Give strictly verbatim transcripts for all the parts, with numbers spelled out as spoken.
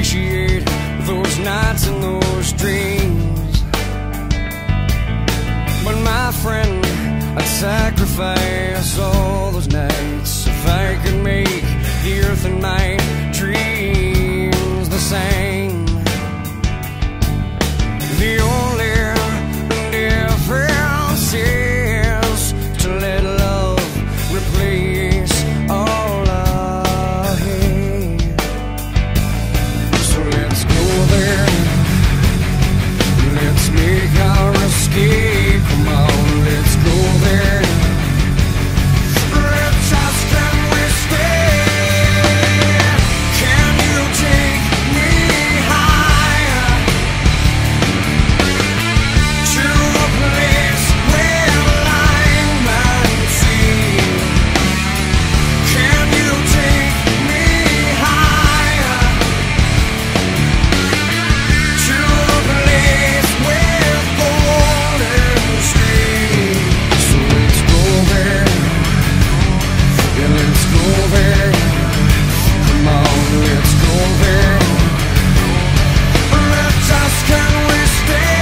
appreciate those nights and those dreams. But my friend, I'd sacrifice all those nights if I could make the earth and my dreams the same. The only difference is to let love replace all I hate. So let's go there, let's make our escape. Come on, let's go there. Let's ask, can we stay? Can you take me higher to a place where line and sea? Can you take me higher to a place with golden streams? So let's go there, yeah, let's go there. Come on, let's go there. Let's ask, can we stay?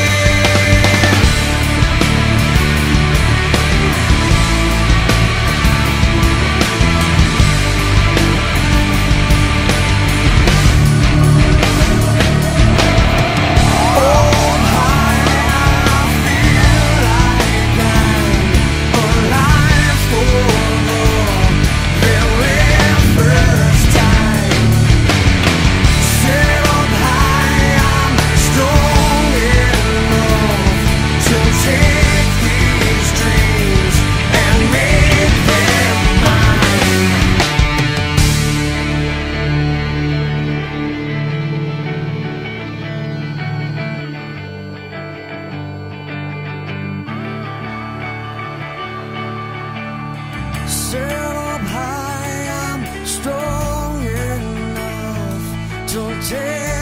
Oh, high, I feel like I'm alive for the very first time. Set up high, I'm strong enough to take these dreams and make them mine. Set up high, I'm strong enough to take